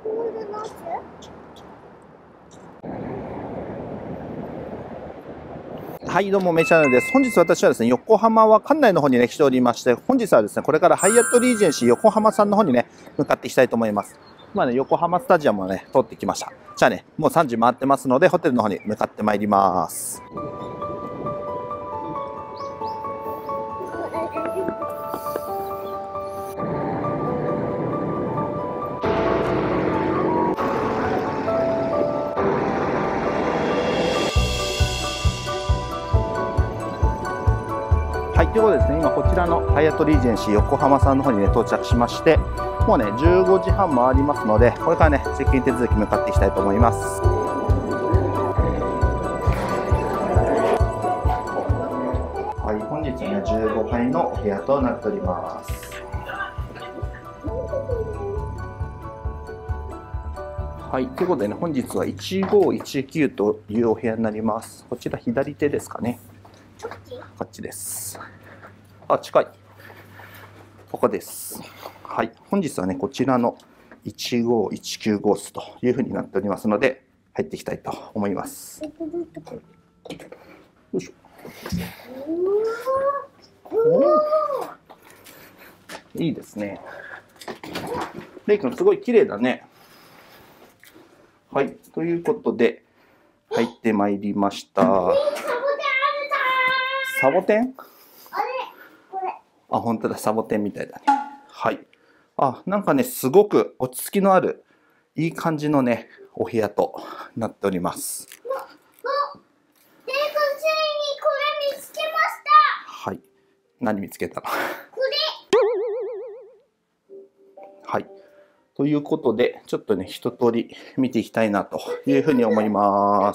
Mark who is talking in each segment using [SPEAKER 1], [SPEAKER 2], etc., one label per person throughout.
[SPEAKER 1] はい、どうも、メイチャンネルです。本日私はですね、横浜は館内の方にね、来ておりまして、本日はですね、これからハイアットリージェンシー横浜さんの方にね、向かっていきたいと思います。今ね、横浜スタジアムをね、通ってきました。じゃあね、もう3時回ってますので、ホテルの方に向かってまいります。はい、ということでですね、今こちらのハイアットリージェンシー横浜さんの方にね、到着しまして、もうね、15時半回りますので、これからね、チェックイン手続き向かっていきたいと思います。はい、本日ね、15階のお部屋となっております。はい、ということでね、本日は1519というお部屋になります。こちら左手ですかね。こっちです。あ、近い。ここです。はい、本日はね、こちらの15195号室というふうになっておりますので、入っていきたいと思います。よいしょ。いいですね。レイ君、すごい綺麗だね。はい、ということで、入ってまいりました。サボテン？あ、本当だ、サボテンみたいだね。はい。あ、なんかね、すごく落ち着きのある、いい感じのね、お部屋となっております。
[SPEAKER 2] レイ君、ついにこれ見つけました。
[SPEAKER 1] はい。何見つけたの？これ。はい。ということで、ちょっとね、一通り見ていきたいなというふうに思います。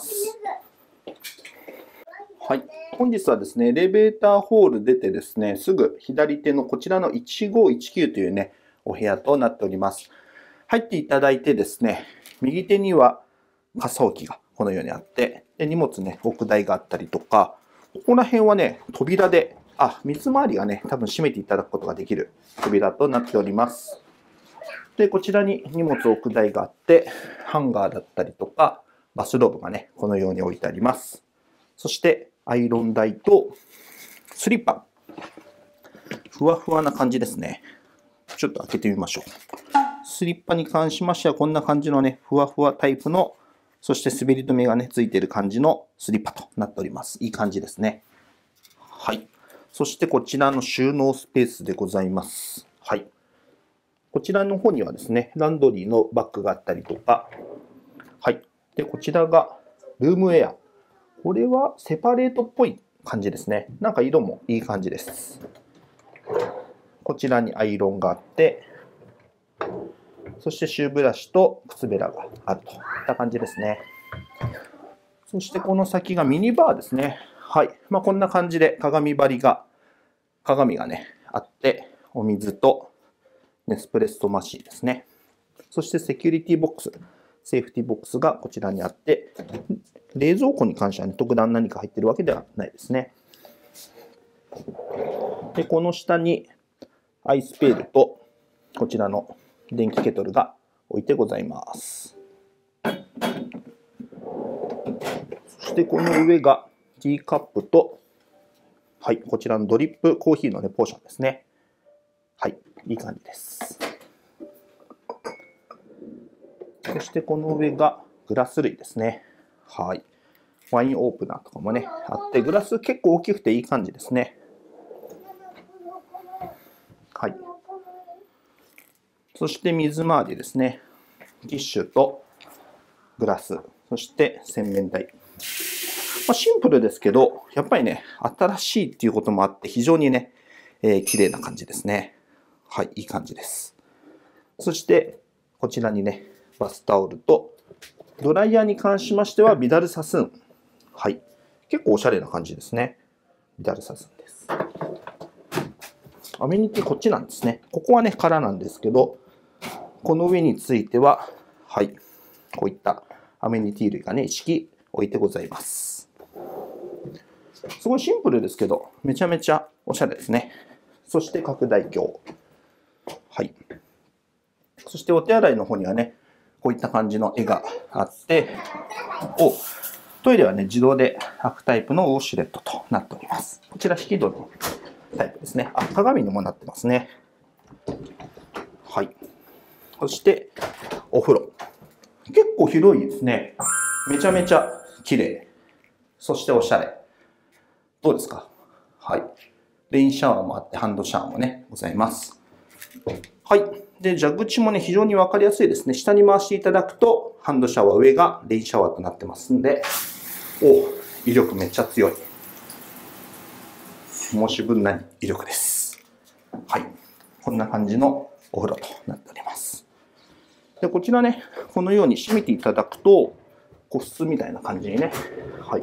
[SPEAKER 1] はい。本日はですね、エレベーターホール出てですね、すぐ左手のこちらの1519というね、お部屋となっております。入っていただいてですね、右手には傘置きがこのようにあって、で荷物ね、置く台があったりとか、ここら辺はね、扉で、水回りがね、多分閉めていただくことができる扉となっております。で、こちらに荷物置く台があって、ハンガーだったりとか、バスローブがね、このように置いてあります。そして、アイロン台とスリッパ。ふわふわな感じですね。ちょっと開けてみましょう。スリッパに関しましてはこんな感じのね、ふわふわタイプの、そして滑り止めがね、ついている感じのスリッパとなっております。いい感じですね。はい。そしてこちらの収納スペースでございます。はい。こちらの方にはですね、ランドリーのバッグがあったりとか、はい。で、こちらがルームウェア。これはセパレートっぽい感じですね。なんか色もいい感じです。こちらにアイロンがあって、そしてシューブラシと靴べらがあるといった感じですね。そしてこの先がミニバーですね。はい。こんな感じで鏡がね、あって、お水とネスプレッソマシンですね。そしてセキュリティボックス、セーフティボックスがこちらにあって、冷蔵庫に関してはね、特段何か入ってるわけではないですね。で、この下にアイスペールとこちらの電気ケトルが置いてございます。そしてこの上がティーカップと、はい、こちらのドリップコーヒーのね、ポーションですね。はい、いい感じです。そしてこの上がグラス類ですね。はい。ワインオープナーとかもね、あって、グラス結構大きくていい感じですね。はい。そして水回りですね。ティッシュとグラス、そして洗面台。シンプルですけど、やっぱりね、新しいっていうこともあって、非常にね、綺麗な感じですね。はい、いい感じです。そして、こちらにね、バスタオルと、ドライヤーに関しましては、ビダルサスーン。はい。結構おしゃれな感じですね。ビダルサスーンです。アメニティこっちなんですね。ここはね、空なんですけど、この上については、はい。こういったアメニティ類がね、一式置いてございます。すごいシンプルですけど、めちゃめちゃおしゃれですね。そして拡大鏡。はい。そしてお手洗いの方にはね、 こういった感じの絵があって、トイレはね、自動で開くタイプのウォシュレットとなっております。こちら引き戸のタイプですね。鏡にもなってますね。はい。そして、お風呂。結構広いですね。めちゃめちゃ綺麗。そしておしゃれ。どうですか？はい。レインシャワーもあって、ハンドシャワーもね、ございます。はい。で、蛇口もね、非常にわかりやすいですね。下に回していただくと、ハンドシャワー、上がレインシャワーとなってますんで、威力めっちゃ強い。申し分ない威力です。はい。こんな感じのお風呂となっております。で、こちらね、このように閉めていただくと、個室みたいな感じにね、はい。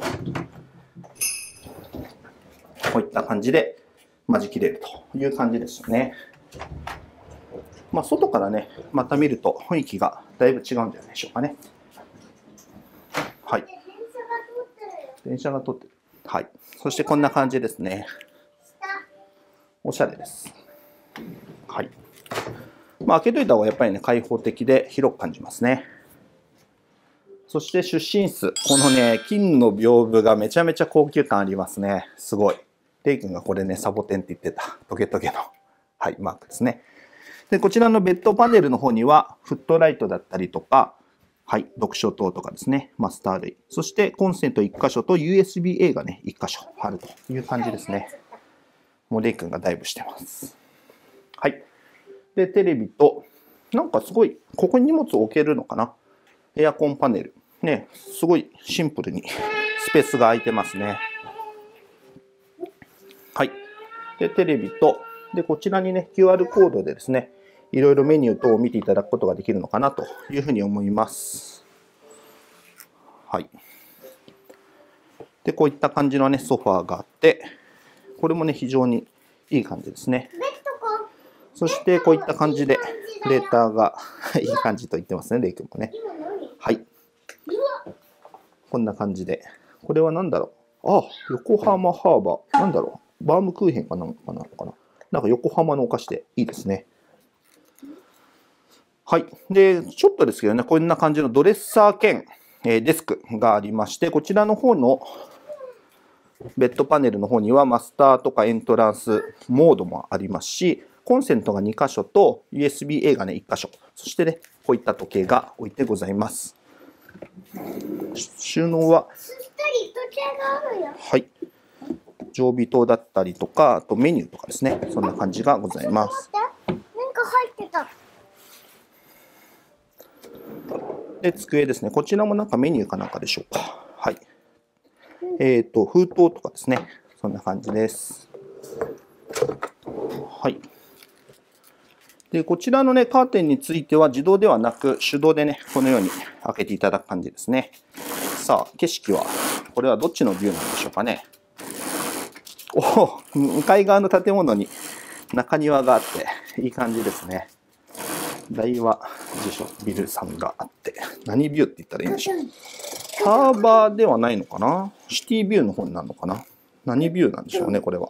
[SPEAKER 1] こういった感じで、間仕切れるという感じですよね。まあ、外からね、また見ると雰囲気がだいぶ違うんじゃないでしょうかね。はい。電車が通ってる。はい。そしてこんな感じですね。おしゃれです。はい。まあ、開けといた方がやっぱりね、開放的で広く感じますね。そして出身室。このね、金の屏風がめちゃめちゃ高級感ありますね。すごい。レイ君がこれね、サボテンって言ってたトゲトゲの、はい、マークですね。で、こちらのベッドパネルの方には、フットライトだったりとか、はい、読書灯とかですね、マスター類。そしてコンセント1箇所と USB-A がね、1箇所あるという感じですね。もうレイ君がダイブしてます。はい。で、テレビと、なんかすごい、ここに荷物を置けるのかな？エアコンパネル。ね、すごいシンプルにスペースが空いてますね。はい。で、テレビと、で、こちらにね、QR コードでですね、いろいろメニュー等を見ていただくことができるのかなというふうに思います。はい。で、こういった感じのね、ソファーがあって、これもね、非常にいい感じですね。そして、こういった感じで、レーターがいい感じと言ってますね、レイ君もね。はい。こんな感じで。これは何だろう。横浜ハーバー。なんだろう。バームクーヘンかなんかなのかな。なんか横浜のお菓子でいいですね。はい。で、ちょっとですけどね、こんな感じのドレッサー兼デスクがありまして、こちらの方のベッドパネルの方にはマスターとかエントランスモードもありますし、コンセントが2箇所と USB-A がね、1箇所。そしてね、こういった時計が置いてございます。収納は、はい。常備灯だったりとか、あとメニューとかですね。そんな感じがございます。
[SPEAKER 2] なんか入ってた。
[SPEAKER 1] で、机ですね。こちらもなんかメニューかなんかでしょうか。はい。封筒とかですね。そんな感じです。はい。で、こちらのね、カーテンについては自動ではなく、手動でね、このように開けていただく感じですね。さあ、景色は、これはどっちのビューなんでしょうかね。向かい側の建物に中庭があって、いい感じですね。大和辞書ビルさんがあって、何ビューって言ったらいいんでしょう。ハーバーではないのかな？シティビューの方になるのかな？何ビューなんでしょうね、これは。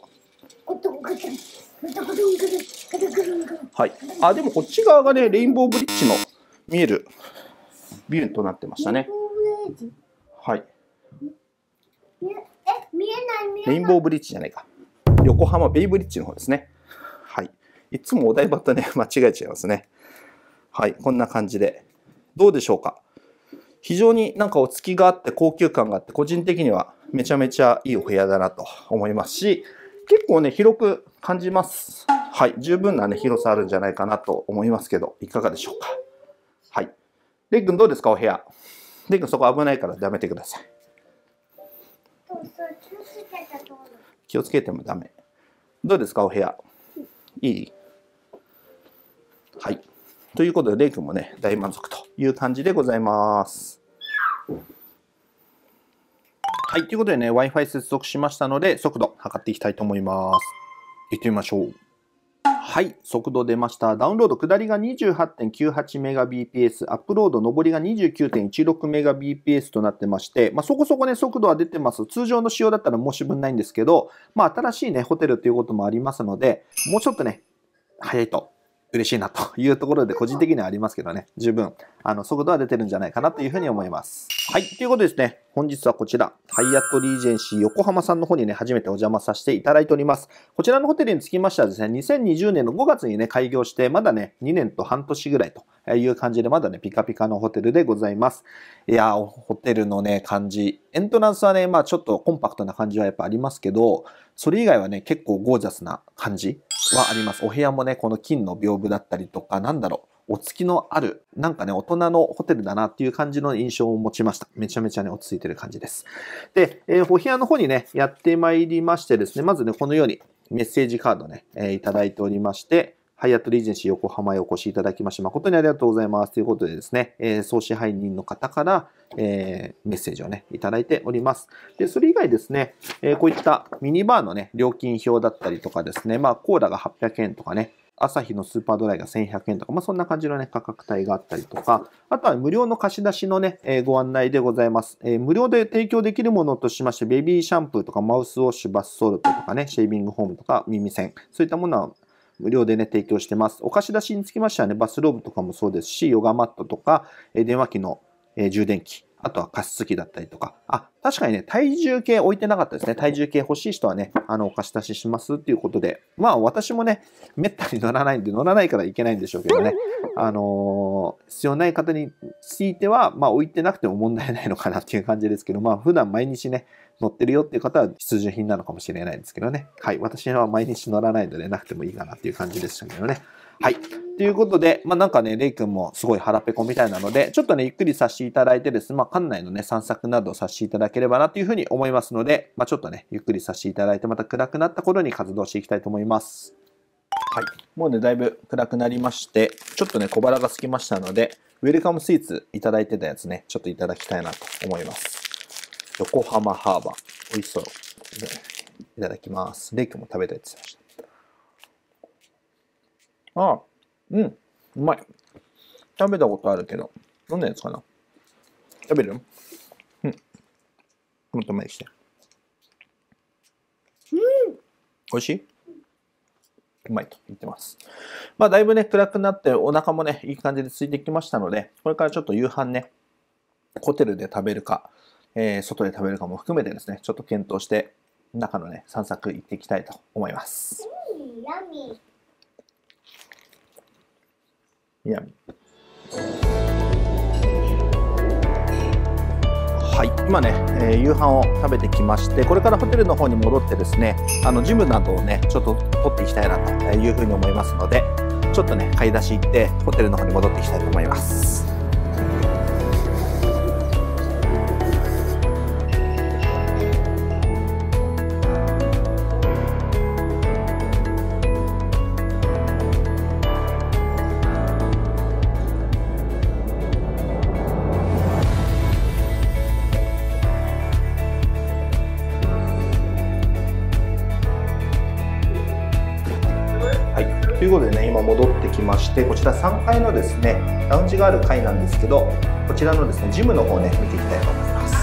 [SPEAKER 1] はい。でもこっち側がね、レインボーブリッジの見えるビューとなってましたね。はい。レインボーブリッジじゃないか。横浜ベイブリッジの方ですね。はい。いつもお台場とね、間違えちゃいますね。はい。こんな感じで。どうでしょうか？非常になんか落ち着きがあって高級感があって、個人的にはめちゃめちゃいいお部屋だなと思いますし、結構ね、広く感じます。はい。十分なね、広さあるんじゃないかなと思いますけど、いかがでしょうか？はい。レイ君どうですか、お部屋。レイ君そこ危ないからやめてください。気をつけてもダメ。どうですか、お部屋。いい？はい。ということで、レイ君もね、大満足という感じでございます。はい。ということでね、Wi-Fi 接続しましたので、速度測っていきたいと思います。行ってみましょう。はい。速度出ました。ダウンロード下りが 28.98Mbps、アップロード上りが 29.16Mbps となってまして、そこそこね、速度は出てます。通常の仕様だったら申し分ないんですけど、新しいね、ホテルということもありますので、もうちょっとね、早いと嬉しいなというところで個人的にはありますけどね、十分、速度は出てるんじゃないかなというふうに思います。はい。ということですね、本日はこちら、ハイアットリージェンシー横浜さんの方にね、初めてお邪魔させていただいております。こちらのホテルにつきましてはですね、2020年の5月にね、開業して、まだね、2年と半年ぐらいという感じで、まだね、ピカピカのホテルでございます。いやー、ホテルのね、感じ。エントランスはね、まあちょっとコンパクトな感じはやっぱありますけど、それ以外はね、結構ゴージャスな感じはあります。お部屋もね、この金の屏風だったりとか、なんだろう、お付きのある、なんかね、大人のホテルだなっていう感じの印象を持ちました。めちゃめちゃね、落ち着いてる感じです。で、お部屋の方にね、やってまいりましてですね、まずね、このようにメッセージカードね、いただいておりまして、ハイアットリージェンシー横浜へお越しいただきまして誠にありがとうございます。ということでですね、総支配人の方から、メッセージをね、いただいております。で、それ以外ですね、こういったミニバーのね、料金表だったりとかですね、まあ、コーラが800円とかね、朝日のスーパードライが1100円とか、まあ、そんな感じのね、価格帯があったりとか、あとは無料の貸し出しのね、ご案内でございます。無料で提供できるものとしまして、ベビーシャンプーとかマウスウォッシュ、バスソルトとかね、シェービングフォームとか耳栓、そういったものは無料でね、提供してます。お貸し出しにつきましてはね、バスローブとかもそうですし、ヨガマットとか、電話機の充電器、あとは加湿器だったりとか。あ、確かにね、体重計置いてなかったですね。体重計欲しい人はね、お貸し出ししますっていうことで。まあ私もね、めったに乗らないんで、乗らないからいけないんでしょうけどね。必要ない方については、まあ置いてなくても問題ないのかなっていう感じですけど、まあ普段毎日ね、乗ってるよっていう方は必需品なのかもしれないですけどね。はい。私は毎日乗らないのでなくてもいいかなっていう感じでしたけどね。はい。ということで、まあなんかね、レイ君もすごい腹ペコみたいなので、ちょっとね、ゆっくりさせていただいてですね、まあ館内のね、散策などをさせていただければなというふうに思いますので、まあちょっとね、ゆっくりさせていただいて、また暗くなった頃に活動していきたいと思います。はい。もうね、だいぶ暗くなりまして、ちょっとね、小腹が空きましたので、ウェルカムスイーツいただいてたやつね、ちょっといただきたいなと思います。横浜ハーバー。美味しそう。いただきます。レイ君も食べたいって言ってました。ああ、うん、うまい。食べたことあるけど、どんなやつかな。食べる？うん。もっと前にして。美味しい？うまいと言ってます。まあ、だいぶね、暗くなって、お腹もね、いい感じで空いてきましたので、これからちょっと夕飯ね、ホテルで食べるか、外で食べるかも含めてですね、ちょっと検討して、中のね、散策行っていきたいと思います。ヤミ。はい、今ね、夕飯を食べてきまして、これからホテルの方に戻ってですね、ジムなどをね、ちょっと取っていきたいなというふうに思いますので、ちょっとね、買い出し行って、ホテルの方に戻っていきたいと思います。ということでね、今戻ってきまして、こちら3階のですね、ラウンジがある階なんですけど、こちらのですね、ジムの方ね、見ていきたいと思います。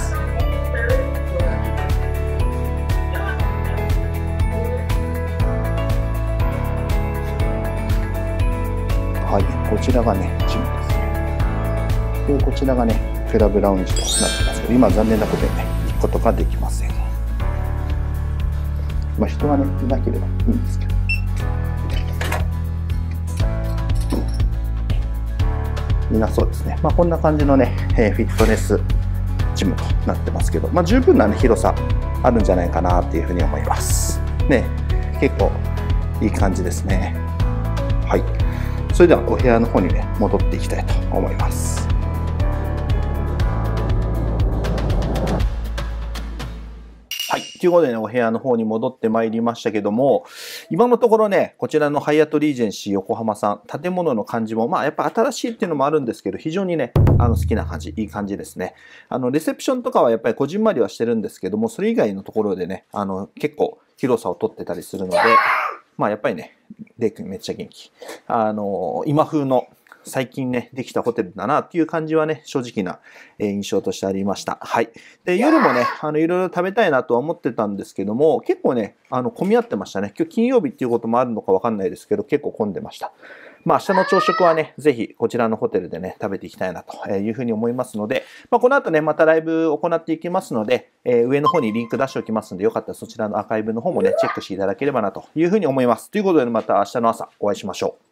[SPEAKER 1] はい、こちらがね、ジムですね。で、こちらがね、クラブラウンジとなってますけど、今残念なことでね、行くことができません。まあ、人がね、いなければいいんですけど。みんなそうですね。まあ、こんな感じのね、フィットネスジムとなってますけど、まあ、十分な、ね、広さあるんじゃないかなっていうふうに思います。ね、結構いい感じですね。はい。それではお部屋の方にね、戻っていきたいと思います。はい。ということでね、お部屋の方に戻ってまいりましたけども、今のところね、こちらのハイアットリージェンシー横浜さん、建物の感じも、まあやっぱ新しいっていうのもあるんですけど、非常にね、好きな感じ、いい感じですね。レセプションとかはやっぱりこじんまりはしてるんですけども、それ以外のところでね、結構広さを取ってたりするので、まあやっぱりね、レイ君めっちゃ元気。今風の、最近ね、できたホテルだなっていう感じはね、正直な印象としてありました。はい。で、夜もね、いろいろ食べたいなとは思ってたんですけども、結構ね、混み合ってましたね。今日金曜日っていうこともあるのかわかんないですけど、結構混んでました。 まあ明日の朝食はね、ぜひこちらのホテルでね、食べていきたいなというふうに思いますので、まあこの後ね、またライブ行っていきますので、上の方にリンク出しておきますので、よかったらそちらのアーカイブの方もね、チェックしていただければなというふうに思います。ということで、また明日の朝お会いしましょう。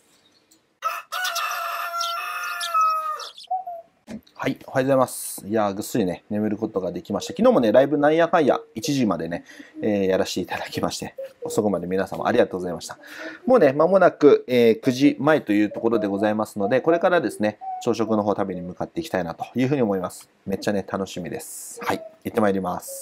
[SPEAKER 1] はい、おはようございます。いやー、ぐっすりね、眠ることができました。昨日もね、ライブなんやかんや1時までね、やらせていただきまして、遅くまで皆様ありがとうございました。もうね、間もなく、9時前というところでございますので、これからですね、朝食の方食べに向かっていきたいなというふうに思います。めっちゃね、楽しみです。はい、行ってまいります。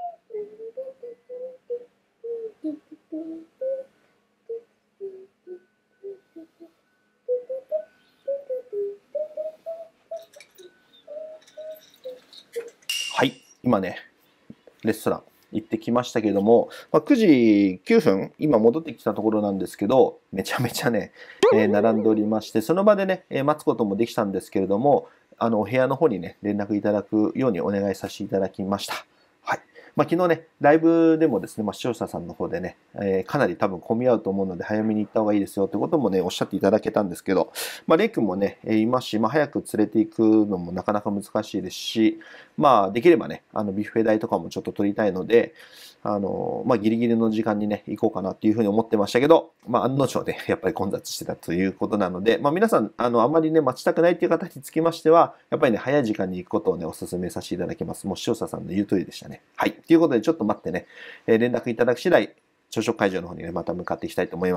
[SPEAKER 1] はい、今ね、レストラン行ってきましたけども、9時9分、今戻ってきたところなんですけど、めちゃめちゃね、並んでおりまして、その場でね、待つこともできたんですけれども、お部屋の方にね、連絡いただくようにお願いさせていただきました。はい。昨日ね、ライブでもですね、視聴者さんの方でね、かなり多分混み合うと思うので、早めに行った方がいいですよってこともね、おっしゃっていただけたんですけど、レイ君もね、いますし、早く連れて行くのもなかなか難しいですし、できればね、ビュッフェ代とかもちょっと取りたいので、ギリギリの時間にね、行こうかなっていうふうに思ってましたけど、案の定で、やっぱり混雑してたということなので、皆さん、あんまりね、待ちたくないっていう方につきましては、やっぱりね、早い時間に行くことをね、お勧めさせていただきます。もう視聴者さんの言う通りでしたね。はい。ということで、ちょっと待ってね、連絡いただく次第、朝食会場の方にね、また向かっていきたいと思います。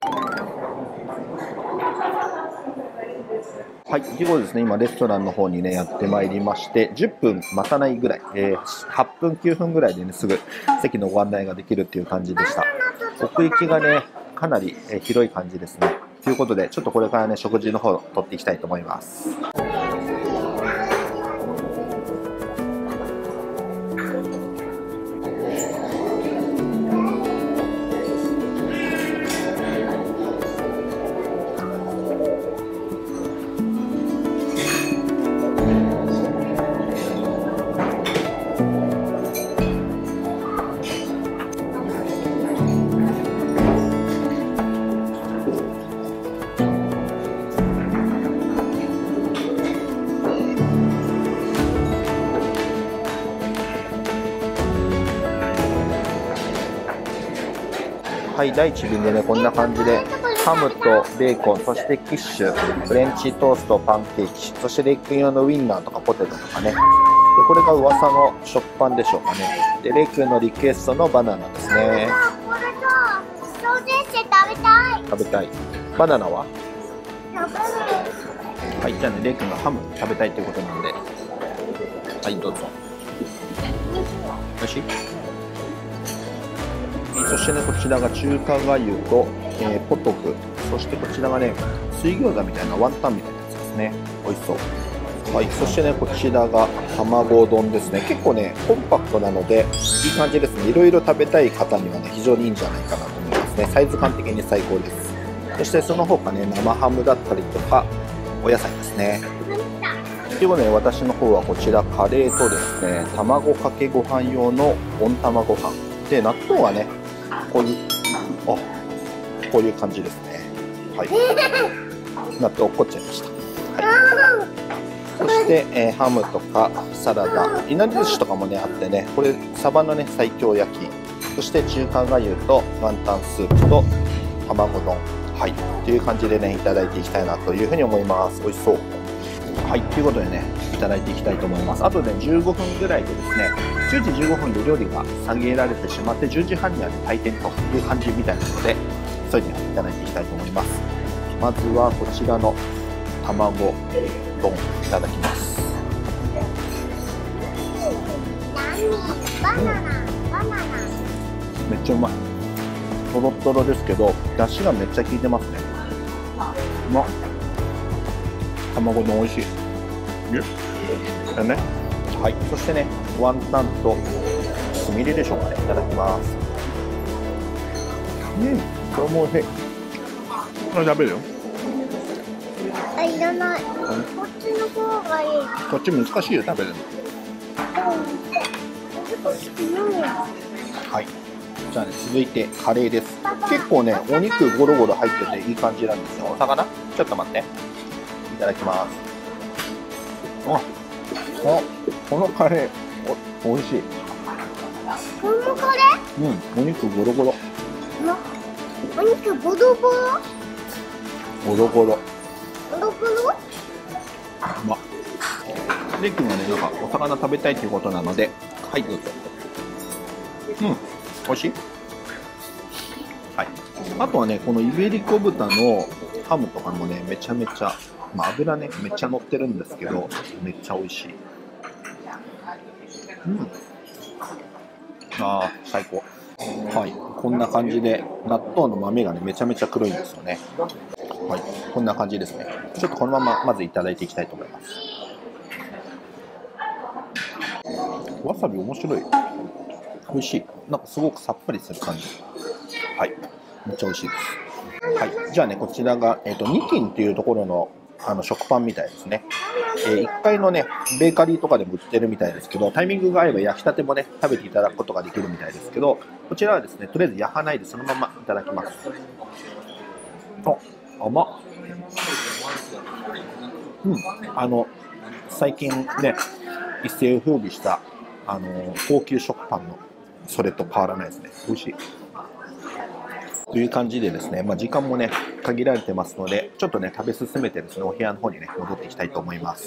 [SPEAKER 1] はい、ということでですね、今レストランの方にね、やってまいりまして、10分待たないぐらい、8分、9分ぐらいでね、すぐ席のご案内ができるっていう感じでした。奥行きがね、かなり広い感じですね。ということで、ちょっとこれからね、食事の方を取っていきたいと思います。はい、第1便でね、こんな感じで、ハムとベーコン、そしてキッシュ、フレンチトースト、パンケーキ、そしてレイ君用のウインナーとかポテトとかね。で、これが噂の食パンでしょうかね。で、レイ君のリクエストのバナナですね。
[SPEAKER 2] これと、ソーセージ食べたい。
[SPEAKER 1] 食べたい。バナナは？
[SPEAKER 2] 食べる。
[SPEAKER 1] はい、じゃあね、レイ君がハム食べたいということなんで。はい、どうぞ。おいしい？そしてね、こちらが中華がゆと、ポトフ、そしてこちらがね、水餃子みたいなワンタンみたいなやつですね。美味しそう。はい、そしてね、こちらが卵丼ですね。結構ね、コンパクトなので、いい感じですね。いろいろ食べたい方にはね、非常にいいんじゃないかなと思いますね。サイズ感的に最高です。そしてその他ね、生ハムだったりとか、お野菜ですね。ということで、私の方はこちら、カレーとですね、卵かけご飯用の温玉ご飯。で、納豆はね、こういう感じですね。はい。納豆落っこっちゃいました。はい。そして、ハムとかサラダ、いなり寿司とかもね、あってね、これ、サバのね、西京焼き、そして中華がゆとワンタンスープと卵丼。はい。という感じでね、いただいていきたいなというふうに思います。美味しそう。はい。ということでね、いただいていきたいと思います。あとね、15分ぐらいでですね、10時15分で料理が下げられてしまって、10時半には、ね、退店という感じみたいなので、急いでいただいていきたいと思います。まずはこちらの卵丼いただきます。
[SPEAKER 2] バナナ。
[SPEAKER 1] めっちゃうまい。とろとろですけど、出汁がめっちゃ効いてますね。うまっ。卵丼美味しい。だね。はい。そしてね、ワンタンとつみれでしょうかね。いただきます。これも美味しい。これ食べるよ。
[SPEAKER 2] いらない。こっちの方がいい。
[SPEAKER 1] こっち難しいよ、食べるの。はい。 じゃあね、続いてカレーです。結構ね、お肉ゴロゴロ入ってていい感じなんですよ。お魚ちょっと待って。いただきます。このカレー、おいしい。
[SPEAKER 2] このカレ
[SPEAKER 1] お肉ゴロゴロ。
[SPEAKER 2] お肉ボロボロ
[SPEAKER 1] ゴロゴロ。
[SPEAKER 2] ボロボロ
[SPEAKER 1] レイ君はね、なんかお魚食べたいということなので、はい、どうぞ。美味しい。はい。あとはね、このイベリコ豚のハムとかもね、めちゃめちゃ、油ね、めっちゃ乗ってるんですけど、めっちゃ美味しい。最高。はい、こんな感じで、納豆の豆がね、めちゃめちゃ黒いんですよね。はい、こんな感じですね。ちょっとこのまままずいただいていきたいと思います。わさび面白い。美味しい。なんかすごくさっぱりする感じ。はい、めっちゃ美味しいです。はい、じゃあね、こちらが、ニキンっていうところの食パンみたいですね。1階のね、ベーカリーとかでも売ってるみたいですけど、タイミングが合えば焼きたてもね、食べていただくことができるみたいですけど、こちらはですね、とりあえず焼かないでそのままいただきます。甘っ。最近ね、一世を風靡した、高級食パンのそれと変わらないですね。美味しい。という感じでですね、時間もね、限られてますので、ちょっとね、食べ進めてですね、お部屋の方にね、戻っていきたいと思います。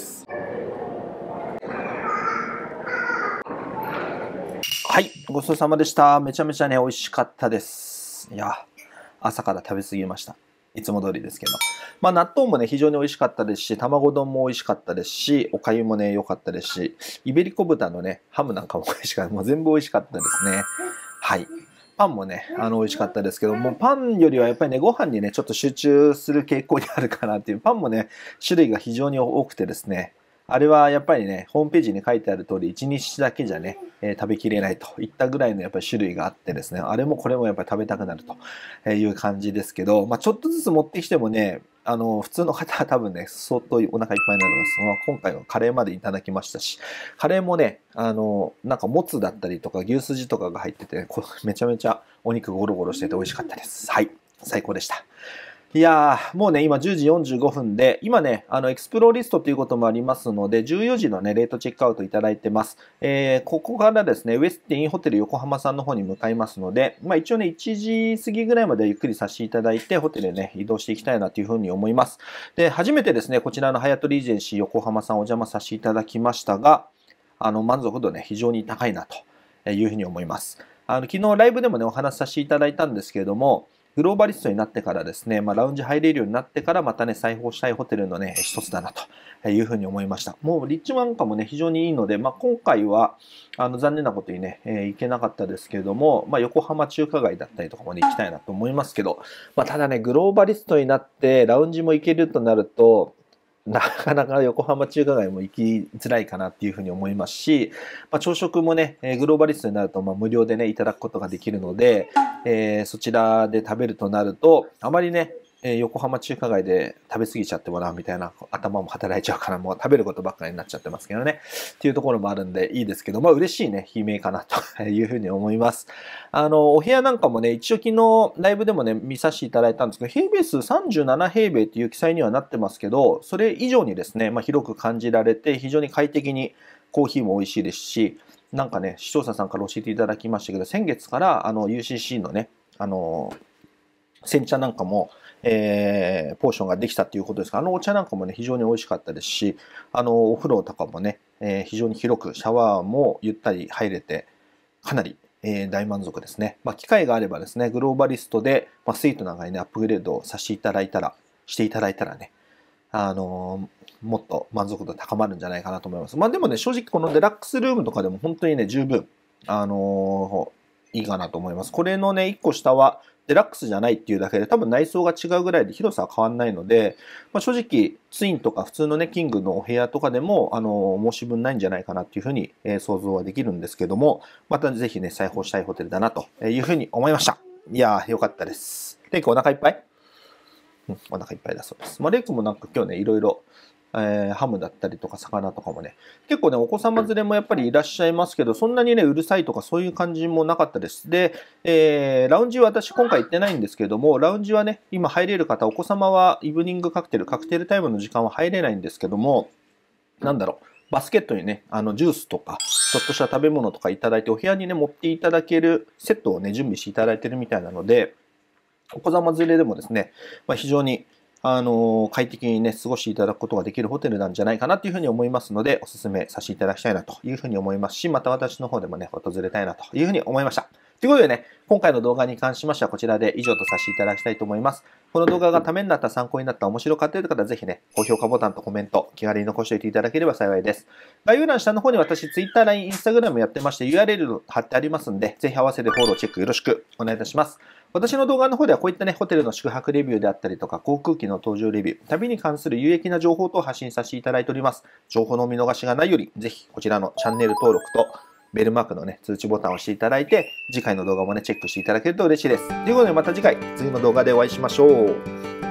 [SPEAKER 1] はい、ごちそうさまでした。めちゃめちゃね、美味しかったです。いや、朝から食べ過ぎました。いつも通りですけど。納豆もね、非常に美味しかったですし、卵丼も美味しかったですし、お粥もね、良かったですし、イベリコ豚のね、ハムなんかも美味しかった。もう全部美味しかったですね。はい。パンもね、美味しかったですけども、パンよりはやっぱりね、ご飯にね、ちょっと集中する傾向にあるかなっていう、パンもね、種類が非常に多くてですね、あれはやっぱりね、ホームページに書いてある通り、1日だけじゃね、食べきれないといったぐらいのやっぱり種類があってですね、あれもこれもやっぱり食べたくなるという感じですけど、ちょっとずつ持ってきてもね、普通の方は多分ね、相当お腹いっぱいになります。今回はカレーまでいただきましたし、カレーもね、なんかもつだったりとか牛すじとかが入ってて、めちゃめちゃお肉ゴロゴロしてて美味しかったです。はい、最高でした。いやー、もうね、今10時45分で、今ね、エクスプローリストということもありますので、14時のね、レートチェックアウトいただいてます。ここからですね、ウェスティンホテル横浜さんの方に向かいますので、一応ね、1時過ぎぐらいまでゆっくりさせていただいて、ホテルへね、移動していきたいなというふうに思います。で、初めてですね、こちらのハヤトリージェンシー横浜さんお邪魔させていただきましたが、満足度ね、非常に高いなというふうに思います。昨日ライブでもね、お話しさせていただいたんですけれども、グローバリストになってからですね、ラウンジ入れるようになってからまたね、再訪したいホテルのね、一つだなというふうに思いました。もうリッチマンカもね、非常にいいので、今回は、残念なことにね、行けなかったですけれども、横浜中華街だったりとかもね、行きたいなと思いますけど、ただね、グローバリストになって、ラウンジも行けるとなると、なかなか横浜中華街も行きづらいかなっていうふうに思いますし、朝食もね、グローバリストになると無料でね、いただくことができるので、そちらで食べるとなると、あまりね、横浜中華街で食べ過ぎちゃってもな、みたいな頭も働いちゃうから、もう食べることばっかりになっちゃってますけどね。っていうところもあるんでいいですけど、嬉しいね、悲鳴かなというふうに思います。お部屋なんかもね、一応昨日ライブでもね、見させていただいたんですけど、平米数37平米っていう記載にはなってますけど、それ以上にですね、広く感じられて、非常に快適にコーヒーも美味しいですし、なんかね、視聴者さんから教えていただきましたけど、先月からUCC のね、煎茶なんかも、ポーションができたということですが、お茶なんかもね、非常に美味しかったですし、お風呂とかもね、非常に広く、シャワーもゆったり入れて、かなり、大満足ですね。機会があればですね、グローバリストで、スイートなんかにね、アップグレードをさせていただいたら、ね、もっと満足度高まるんじゃないかなと思います。でもね、正直このデラックスルームとかでも本当にね、十分、いいかなと思います。これのね、1個下はデラックスじゃないっていうだけで、多分内装が違うぐらいで広さは変わんないので、正直、ツインとか普通のね、キングのお部屋とかでも、申し分ないんじゃないかなっていうふうに、想像はできるんですけども、またぜひね、再訪したいホテルだなというふうに思いました。いやー、よかったです。レイ君お腹いっぱい？お腹いっぱいだそうです。レイ君もなんか今日ね、いろいろハムだったりとか魚とかもね、結構ね、お子様連れもやっぱりいらっしゃいますけど、そんなにね、うるさいとかそういう感じもなかったです。で、ラウンジは私今回行ってないんですけども、ラウンジはね、今入れる方、お子様はイブニングカクテルタイムの時間は入れないんですけども、なんだろう、バスケットにね、ジュースとか、ちょっとした食べ物とかいただいて、お部屋にね、持っていただけるセットをね、準備していただいてるみたいなので、お子様連れでもですね、非常に快適にね、過ごしていただくことができるホテルなんじゃないかなというふうに思いますので、お勧めさせていただきたいなというふうに思いますし、また私の方でもね、訪れたいなというふうに思いました。ということでね、今回の動画に関しましてはこちらで以上とさせていただきたいと思います。この動画がためになった、参考になった、面白かったという方はぜひね、高評価ボタンとコメント、気軽に残しておいていただければ幸いです。概要欄下の方に私、Twitter、LINE、Instagram やってまして URL 貼ってありますんで、ぜひ合わせてフォロー、チェックよろしくお願いいたします。私の動画の方ではこういったね、ホテルの宿泊レビューであったりとか、航空機の搭乗レビュー、旅に関する有益な情報等を発信させていただいております。情報の見逃しがないより、ぜひこちらのチャンネル登録と、ベルマークのね、通知ボタンを押していただいて、次回の動画もね、チェックしていただけると嬉しいです。ということでまた次回、次の動画でお会いしましょう。